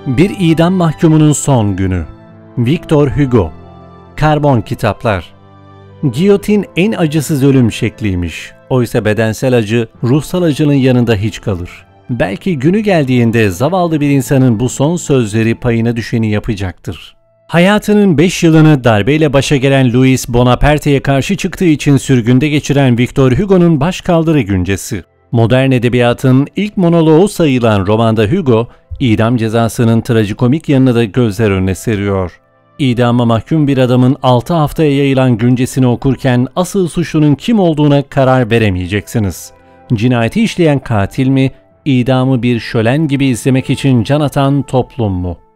Bir idam mahkumunun son günü. Victor Hugo. Karbon kitaplar. Giyotin en acısız ölüm şekliymiş. Oysa bedensel acı, ruhsal acının yanında hiç kalır. Belki günü geldiğinde zavallı bir insanın bu son sözleri payına düşeni yapacaktır. Hayatının 5 yılını darbeyle başa gelen Louis Bonaparte'ye karşı çıktığı için sürgünde geçiren Victor Hugo'nun başkaldırı güncesi. Modern edebiyatın ilk monoloğu sayılan romanda Hugo, idam cezasının trajikomik yanını da gözler önüne seriyor. İdama mahkum bir adamın 6 haftaya yayılan güncesini okurken asıl suçlunun kim olduğuna karar veremeyeceksiniz. Cinayeti işleyen katil mi, idamı bir şölen gibi izlemek için can atan toplum mu?